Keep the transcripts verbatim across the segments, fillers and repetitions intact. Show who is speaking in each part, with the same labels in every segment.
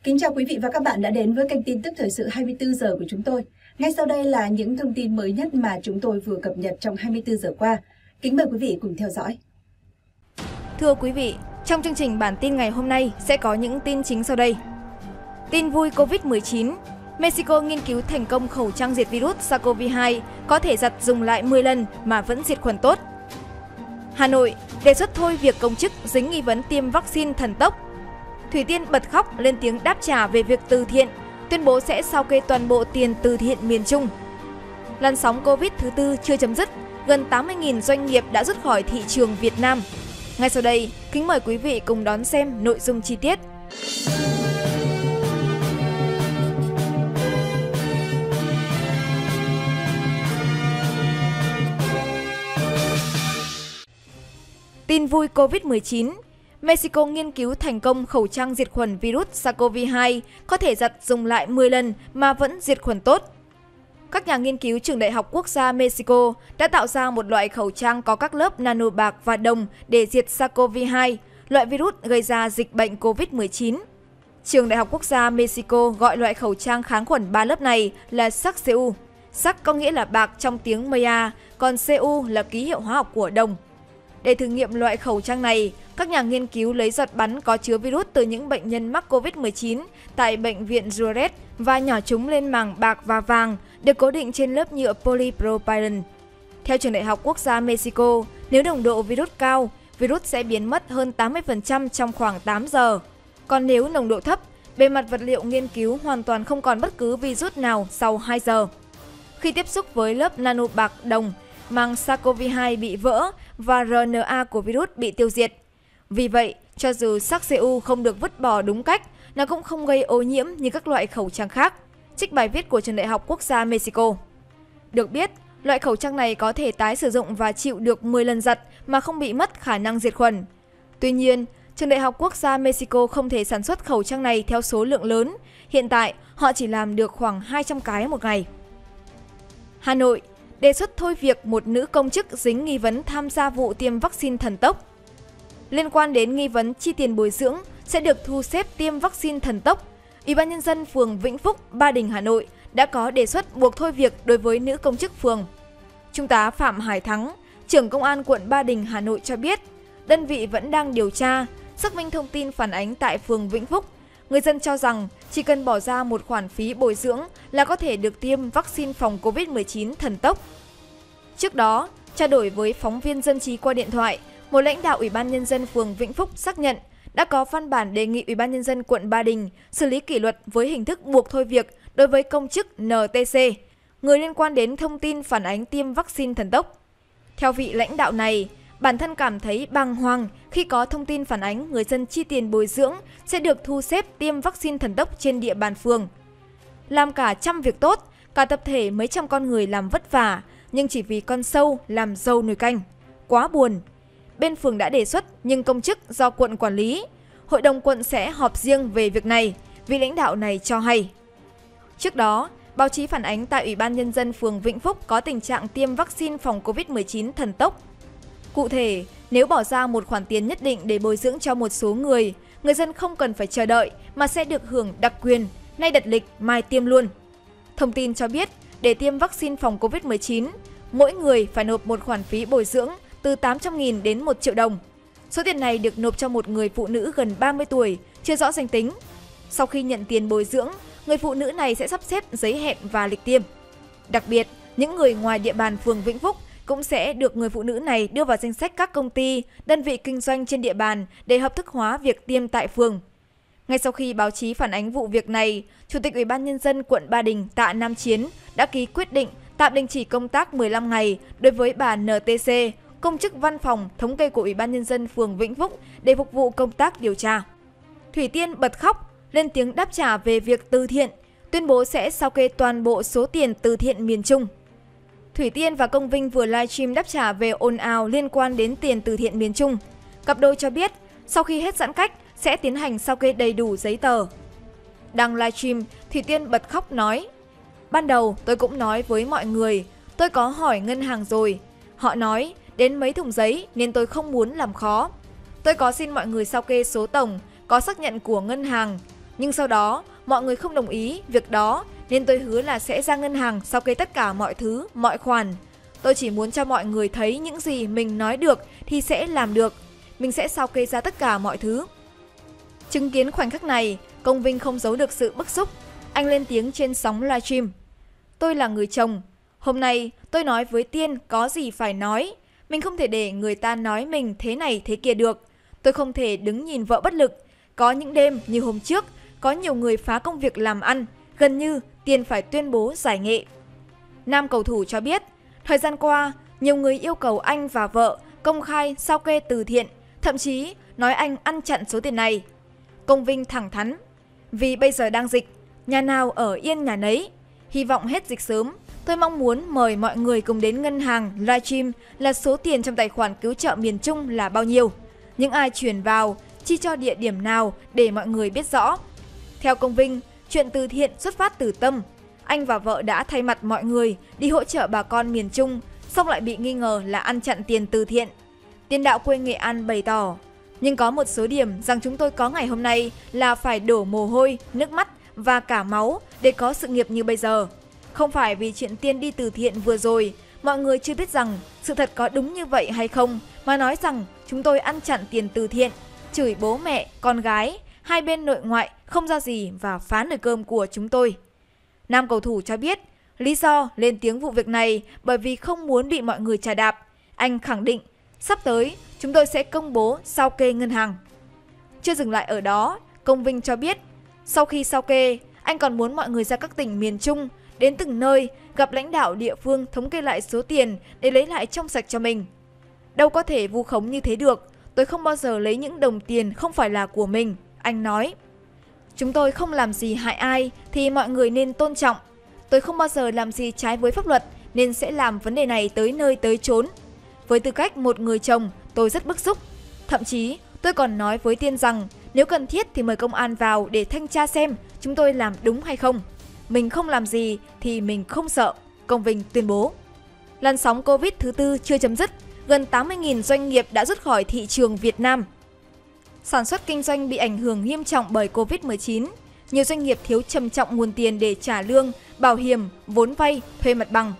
Speaker 1: Kính chào quý vị và các bạn đã đến với kênh tin tức thời sự hai mươi tư giờ của chúng tôi. Ngay sau đây là những thông tin mới nhất mà chúng tôi vừa cập nhật trong hai mươi tư giờ qua. Kính mời quý vị cùng theo dõi.
Speaker 2: Thưa quý vị, trong chương trình bản tin ngày hôm nay sẽ có những tin chính sau đây. Tin vui Covid mười chín, Mexico nghiên cứu thành công khẩu trang diệt virus SARS-xê o vê hai có thể giặt dùng lại mười lần mà vẫn diệt khuẩn tốt. Hà Nội đề xuất thôi việc công chức dính nghi vấn tiêm vaccine thần tốc. Thủy Tiên bật khóc lên tiếng đáp trả về việc từ thiện, tuyên bố sẽ sao kê toàn bộ tiền từ thiện miền Trung. Làn sóng Covid thứ tư chưa chấm dứt, gần tám mươi nghìn doanh nghiệp đã rút khỏi thị trường Việt Nam. Ngay sau đây, kính mời quý vị cùng đón xem nội dung chi tiết. Tin vui Covid mười chín, Mexico nghiên cứu thành công khẩu trang diệt khuẩn virus SARS-xê o vê hai có thể giặt dùng lại mười lần mà vẫn diệt khuẩn tốt. Các nhà nghiên cứu trường Đại học Quốc gia Mexico đã tạo ra một loại khẩu trang có các lớp nano bạc và đồng để diệt SARS-xê o vê hai, loại virus gây ra dịch bệnh Covid mười chín. Trường Đại học Quốc gia Mexico gọi loại khẩu trang kháng khuẩn ba lớp này là sắc xê u. Sắc có nghĩa là bạc trong tiếng Maya, còn xê u là ký hiệu hóa học của đồng. Để thử nghiệm loại khẩu trang này, các nhà nghiên cứu lấy giọt bắn có chứa virus từ những bệnh nhân mắc Covid mười chín tại bệnh viện Juárez và nhỏ chúng lên màng bạc và vàng được cố định trên lớp nhựa polypropylene. Theo trường Đại học Quốc gia Mexico, nếu nồng độ virus cao, virus sẽ biến mất hơn tám mươi phần trăm trong khoảng tám giờ. Còn nếu nồng độ thấp, bề mặt vật liệu nghiên cứu hoàn toàn không còn bất cứ virus nào sau hai giờ. Khi tiếp xúc với lớp nano bạc đồng, màng SARS-xê o vê hai bị vỡ và rờ en a của virus bị tiêu diệt. Vì vậy, cho dù sắc xê u không được vứt bỏ đúng cách, nó cũng không gây ô nhiễm như các loại khẩu trang khác. Trích bài viết của trường Đại học Quốc gia Mexico. Được biết, loại khẩu trang này có thể tái sử dụng và chịu được mười lần giặt mà không bị mất khả năng diệt khuẩn. Tuy nhiên, trường Đại học Quốc gia Mexico không thể sản xuất khẩu trang này theo số lượng lớn. Hiện tại, họ chỉ làm được khoảng hai trăm cái một ngày. Hà Nội đề xuất thôi việc một nữ công chức dính nghi vấn tham gia vụ tiêm vaccine thần tốc. Liên quan đến nghi vấn chi tiền bồi dưỡng sẽ được thu xếp tiêm vaccine thần tốc, Ủy ban Nhân dân phường Vĩnh Phúc, Ba Đình, Hà Nội đã có đề xuất buộc thôi việc đối với nữ công chức phường. Trung tá Phạm Hải Thắng, trưởng Công an quận Ba Đình, Hà Nội cho biết, đơn vị vẫn đang điều tra, xác minh thông tin phản ánh tại phường Vĩnh Phúc. Người dân cho rằng chỉ cần bỏ ra một khoản phí bồi dưỡng là có thể được tiêm vaccine phòng Covid mười chín thần tốc. Trước đó, trao đổi với phóng viên Dân trí qua điện thoại, một lãnh đạo Ủy ban Nhân dân phường Vĩnh Phúc xác nhận đã có văn bản đề nghị Ủy ban Nhân dân quận Ba Đình xử lý kỷ luật với hình thức buộc thôi việc đối với công chức en tê xê, người liên quan đến thông tin phản ánh tiêm vaccine thần tốc. Theo vị lãnh đạo này, bản thân cảm thấy bàng hoàng khi có thông tin phản ánh người dân chi tiền bồi dưỡng sẽ được thu xếp tiêm vaccine thần tốc trên địa bàn phường. Làm cả trăm việc tốt, cả tập thể mấy trăm con người làm vất vả, nhưng chỉ vì con sâu làm dâu nồi canh. Quá buồn. Bên phường đã đề xuất nhưng công chức do quận quản lý. Hội đồng quận sẽ họp riêng về việc này, vị lãnh đạo này cho hay. Trước đó, báo chí phản ánh tại Ủy ban Nhân dân phường Vĩnh Phúc có tình trạng tiêm vaccine phòng Covid mười chín thần tốc. Cụ thể, nếu bỏ ra một khoản tiền nhất định để bồi dưỡng cho một số người, người dân không cần phải chờ đợi mà sẽ được hưởng đặc quyền, nay đặt lịch, mai tiêm luôn. Thông tin cho biết, để tiêm vaccine phòng Covid mười chín, mỗi người phải nộp một khoản phí bồi dưỡng từ tám trăm nghìn đến một triệu đồng. Số tiền này được nộp cho một người phụ nữ gần ba mươi tuổi, chưa rõ danh tính. Sau khi nhận tiền bồi dưỡng, người phụ nữ này sẽ sắp xếp giấy hẹn và lịch tiêm. Đặc biệt, những người ngoài địa bàn phường Vĩnh Phúc cũng sẽ được người phụ nữ này đưa vào danh sách các công ty, đơn vị kinh doanh trên địa bàn để hợp thức hóa việc tiêm tại phường. Ngay sau khi báo chí phản ánh vụ việc này, Chủ tịch Ủy ban Nhân dân quận Ba Đình Tạ Nam Chiến đã ký quyết định tạm đình chỉ công tác mười lăm ngày đối với bà en tê xê, công chức văn phòng thống kê của Ủy ban Nhân dân phường Vĩnh Phúc để phục vụ công tác điều tra. Thủy Tiên bật khóc, lên tiếng đáp trả về việc từ thiện, tuyên bố sẽ sao kê toàn bộ số tiền từ thiện miền Trung. Thủy Tiên và Công Vinh vừa livestream đáp trả về ồn ào liên quan đến tiền từ thiện miền Trung. Cặp đôi cho biết, sau khi hết giãn cách, sẽ tiến hành sao kê đầy đủ giấy tờ. Đăng livestream, Thủy Tiên bật khóc nói, ban đầu tôi cũng nói với mọi người, tôi có hỏi ngân hàng rồi. Họ nói, đến mấy thùng giấy nên tôi không muốn làm khó. Tôi có xin mọi người sao kê số tổng, có xác nhận của ngân hàng. Nhưng sau đó, mọi người không đồng ý việc đó nên tôi hứa là sẽ ra ngân hàng sao kê tất cả mọi thứ, mọi khoản. Tôi chỉ muốn cho mọi người thấy những gì mình nói được thì sẽ làm được. Mình sẽ sao kê ra tất cả mọi thứ. Chứng kiến khoảnh khắc này, Công Vinh không giấu được sự bức xúc. Anh lên tiếng trên sóng livestream. Tôi là người chồng. Hôm nay tôi nói với Tiên có gì phải nói. Mình không thể để người ta nói mình thế này thế kia được. Tôi không thể đứng nhìn vợ bất lực. Có những đêm như hôm trước, có nhiều người phá công việc làm ăn. Gần như Tiên phải tuyên bố giải nghệ. Nam cầu thủ cho biết, thời gian qua, nhiều người yêu cầu anh và vợ công khai sao kê từ thiện, thậm chí nói anh ăn chặn số tiền này. Công Vinh thẳng thắn, vì bây giờ đang dịch, nhà nào ở yên nhà nấy. Hy vọng hết dịch sớm, tôi mong muốn mời mọi người cùng đến ngân hàng livestream là số tiền trong tài khoản cứu trợ miền Trung là bao nhiêu, những ai chuyển vào, chi cho địa điểm nào để mọi người biết rõ. Theo Công Vinh, chuyện từ thiện xuất phát từ tâm. Anh và vợ đã thay mặt mọi người đi hỗ trợ bà con miền Trung, xong lại bị nghi ngờ là ăn chặn tiền từ thiện. Tiền đạo quê Nghệ An bày tỏ, nhưng có một số điểm rằng chúng tôi có ngày hôm nay là phải đổ mồ hôi, nước mắt và cả máu để có sự nghiệp như bây giờ. Không phải vì chuyện Tiên đi từ thiện vừa rồi, mọi người chưa biết rằng sự thật có đúng như vậy hay không, mà nói rằng chúng tôi ăn chặn tiền từ thiện, chửi bố mẹ, con gái, hai bên nội ngoại không ra gì và phá nồi cơm của chúng tôi. Nam cầu thủ cho biết, lý do lên tiếng vụ việc này bởi vì không muốn bị mọi người chà đạp. Anh khẳng định, sắp tới chúng tôi sẽ công bố sao kê ngân hàng. Chưa dừng lại ở đó, Công Vinh cho biết, sau khi sao kê, anh còn muốn mọi người ra các tỉnh miền Trung, đến từng nơi, gặp lãnh đạo địa phương thống kê lại số tiền để lấy lại trong sạch cho mình. Đâu có thể vu khống như thế được, tôi không bao giờ lấy những đồng tiền không phải là của mình, anh nói. Chúng tôi không làm gì hại ai thì mọi người nên tôn trọng. Tôi không bao giờ làm gì trái với pháp luật nên sẽ làm vấn đề này tới nơi tới chốn. Với tư cách một người chồng, tôi rất bức xúc. Thậm chí, tôi còn nói với Tiên rằng nếu cần thiết thì mời công an vào để thanh tra xem chúng tôi làm đúng hay không. Mình không làm gì thì mình không sợ, Công Vinh tuyên bố. Làn sóng Covid thứ tư chưa chấm dứt, gần tám mươi nghìn doanh nghiệp đã rút khỏi thị trường Việt Nam. Sản xuất kinh doanh bị ảnh hưởng nghiêm trọng bởi Covid mười chín. Nhiều doanh nghiệp thiếu trầm trọng nguồn tiền để trả lương, bảo hiểm, vốn vay, thuê mặt bằng.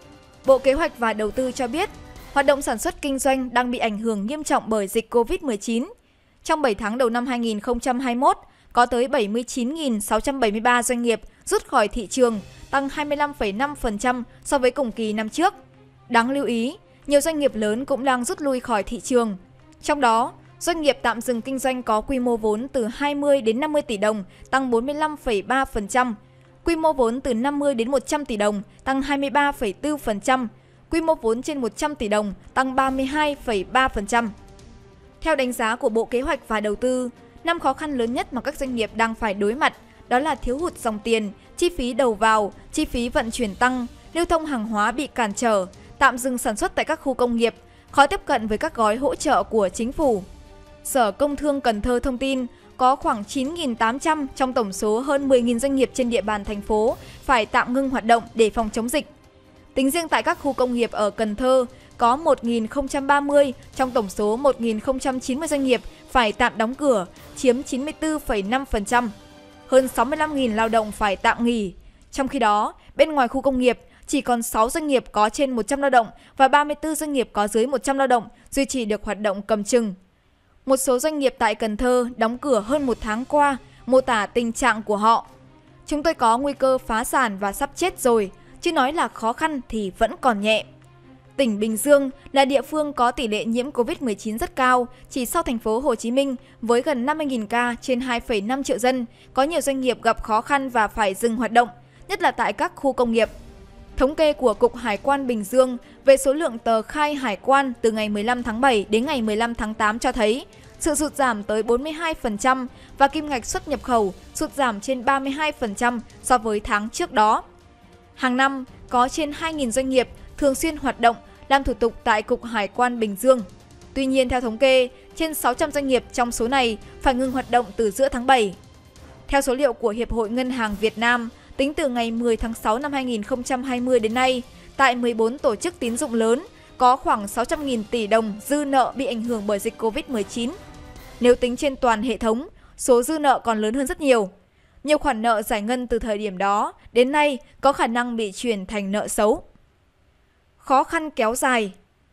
Speaker 2: Bộ Kế hoạch và Đầu tư cho biết, hoạt động sản xuất kinh doanh đang bị ảnh hưởng nghiêm trọng bởi dịch Covid mười chín. Trong bảy tháng đầu năm hai nghìn không trăm hai mươi mốt, có tới bảy mươi chín nghìn sáu trăm bảy mươi ba doanh nghiệp rút khỏi thị trường, tăng hai mươi lăm phẩy năm phần trăm so với cùng kỳ năm trước. Đáng lưu ý, nhiều doanh nghiệp lớn cũng đang rút lui khỏi thị trường. Trong đó, doanh nghiệp tạm dừng kinh doanh có quy mô vốn từ hai mươi đến năm mươi tỷ đồng, tăng bốn mươi lăm phẩy ba phần trăm. Quy mô vốn từ năm mươi đến một trăm tỷ đồng, tăng hai mươi ba phẩy bốn phần trăm. Quy mô vốn trên một trăm tỷ đồng, tăng ba mươi hai phẩy ba phần trăm. Theo đánh giá của Bộ Kế hoạch và Đầu tư, năm khó khăn lớn nhất mà các doanh nghiệp đang phải đối mặt đó là thiếu hụt dòng tiền, chi phí đầu vào, chi phí vận chuyển tăng, lưu thông hàng hóa bị cản trở, tạm dừng sản xuất tại các khu công nghiệp, khó tiếp cận với các gói hỗ trợ của chính phủ. Sở Công Thương Cần Thơ thông tin có khoảng chín nghìn tám trăm trong tổng số hơn mười nghìn doanh nghiệp trên địa bàn thành phố phải tạm ngưng hoạt động để phòng chống dịch. Tính riêng tại các khu công nghiệp ở Cần Thơ, có một nghìn không trăm ba mươi trong tổng số một nghìn không trăm chín mươi doanh nghiệp phải tạm đóng cửa, chiếm chín mươi tư phẩy năm phần trăm. Hơn sáu mươi lăm nghìn lao động phải tạm nghỉ. Trong khi đó, bên ngoài khu công nghiệp, chỉ còn sáu doanh nghiệp có trên một trăm lao động và ba mươi tư doanh nghiệp có dưới một trăm lao động duy trì được hoạt động cầm chừng. Một số doanh nghiệp tại Cần Thơ đóng cửa hơn một tháng qua, mô tả tình trạng của họ. Chúng tôi có nguy cơ phá sản và sắp chết rồi, chứ nói là khó khăn thì vẫn còn nhẹ. Tỉnh Bình Dương là địa phương có tỷ lệ nhiễm Covid mười chín rất cao, chỉ sau thành phố Hồ Chí Minh với gần năm mươi nghìn ca trên hai phẩy năm triệu dân, có nhiều doanh nghiệp gặp khó khăn và phải dừng hoạt động, nhất là tại các khu công nghiệp. Thống kê của Cục Hải quan Bình Dương về số lượng tờ khai hải quan từ ngày mười lăm tháng bảy đến ngày mười lăm tháng tám cho thấy sự sụt giảm tới bốn mươi hai phần trăm và kim ngạch xuất nhập khẩu sụt giảm trên ba mươi hai phần trăm so với tháng trước đó. Hàng năm, có trên hai nghìn doanh nghiệp thường xuyên hoạt động làm thủ tục tại Cục Hải quan Bình Dương. Tuy nhiên, theo thống kê, trên sáu trăm doanh nghiệp trong số này phải ngừng hoạt động từ giữa tháng bảy. Theo số liệu của Hiệp hội Ngân hàng Việt Nam, tính từ ngày mười tháng sáu năm hai nghìn không trăm hai mươi đến nay, tại mười bốn tổ chức tín dụng lớn, có khoảng sáu trăm nghìn tỷ đồng dư nợ bị ảnh hưởng bởi dịch Covid mười chín. Nếu tính trên toàn hệ thống, số dư nợ còn lớn hơn rất nhiều. nhiều khoản nợ giải ngân từ thời điểm đó đến nay có khả năng bị chuyển thành nợ xấu. Khó khăn kéo dài.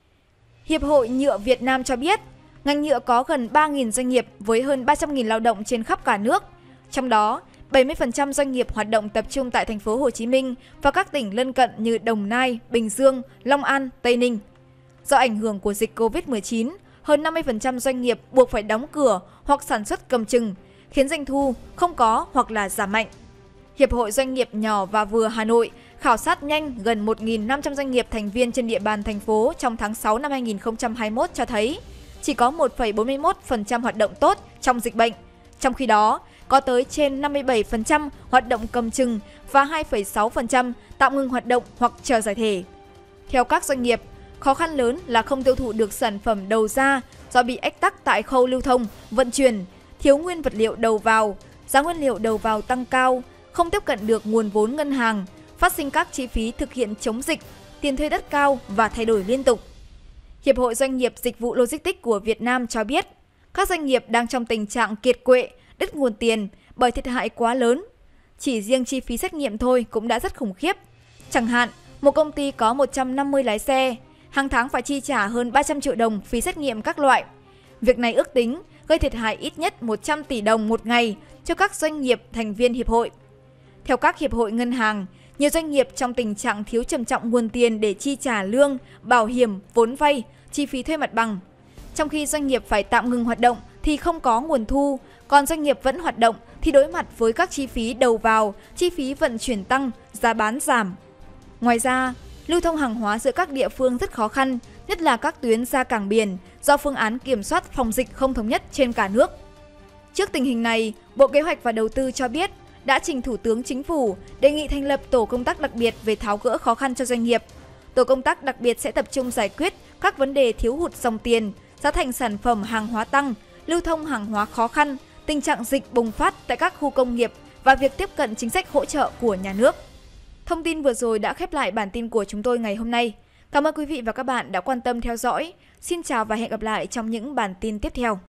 Speaker 2: Hiệp hội Nhựa Việt Nam cho biết, ngành nhựa có gần ba nghìn doanh nghiệp với hơn ba trăm nghìn lao động trên khắp cả nước. Trong đó, bảy mươi phần trăm doanh nghiệp hoạt động tập trung tại thành phố Hồ Chí Minh và các tỉnh lân cận như Đồng Nai, Bình Dương, Long An, Tây Ninh. Do ảnh hưởng của dịch Covid mười chín, hơn năm mươi phần trăm doanh nghiệp buộc phải đóng cửa hoặc sản xuất cầm chừng, khiến doanh thu không có hoặc là giảm mạnh. Hiệp hội Doanh nghiệp nhỏ và vừa Hà Nội khảo sát nhanh gần một nghìn năm trăm doanh nghiệp thành viên trên địa bàn thành phố trong tháng sáu năm hai nghìn không trăm hai mươi mốt cho thấy chỉ có một phẩy bốn mươi mốt phần trăm hoạt động tốt trong dịch bệnh. Trong khi đó, có tới trên năm mươi bảy phần trăm hoạt động cầm chừng và hai phẩy sáu phần trăm tạm ngừng hoạt động hoặc chờ giải thể. Theo các doanh nghiệp, khó khăn lớn là không tiêu thụ được sản phẩm đầu ra do bị ách tắc tại khâu lưu thông, vận chuyển, thiếu nguyên vật liệu đầu vào, giá nguyên liệu đầu vào tăng cao, không tiếp cận được nguồn vốn ngân hàng, phát sinh các chi phí thực hiện chống dịch, tiền thuê đất cao và thay đổi liên tục. Hiệp hội Doanh nghiệp Dịch vụ Logistics của Việt Nam cho biết, các doanh nghiệp đang trong tình trạng kiệt quệ, đứt nguồn tiền bởi thiệt hại quá lớn. Chỉ riêng chi phí xét nghiệm thôi cũng đã rất khủng khiếp. Chẳng hạn, một công ty có một trăm năm mươi lái xe, hàng tháng phải chi trả hơn ba trăm triệu đồng phí xét nghiệm các loại. Việc này ước tính gây thiệt hại ít nhất một trăm tỷ đồng một ngày cho các doanh nghiệp thành viên hiệp hội. Theo các hiệp hội ngân hàng, nhiều doanh nghiệp trong tình trạng thiếu trầm trọng nguồn tiền để chi trả lương, bảo hiểm, vốn vay, chi phí thuê mặt bằng. Trong khi doanh nghiệp phải tạm ngừng hoạt động thì không có nguồn thu, còn doanh nghiệp vẫn hoạt động thì đối mặt với các chi phí đầu vào, chi phí vận chuyển tăng, giá bán giảm. Ngoài ra, lưu thông hàng hóa giữa các địa phương rất khó khăn, nhất là các tuyến ra cảng biển do phương án kiểm soát phòng dịch không thống nhất trên cả nước. Trước tình hình này, Bộ Kế hoạch và Đầu tư cho biết đã trình Thủ tướng Chính phủ đề nghị thành lập tổ công tác đặc biệt về tháo gỡ khó khăn cho doanh nghiệp. Tổ công tác đặc biệt sẽ tập trung giải quyết các vấn đề thiếu hụt dòng tiền, giá thành sản phẩm hàng hóa tăng, lưu thông hàng hóa khó khăn, tình trạng dịch bùng phát tại các khu công nghiệp và việc tiếp cận chính sách hỗ trợ của nhà nước. Thông tin vừa rồi đã khép lại bản tin của chúng tôi ngày hôm nay. Cảm ơn quý vị và các bạn đã quan tâm theo dõi. Xin chào và hẹn gặp lại trong những bản tin tiếp theo.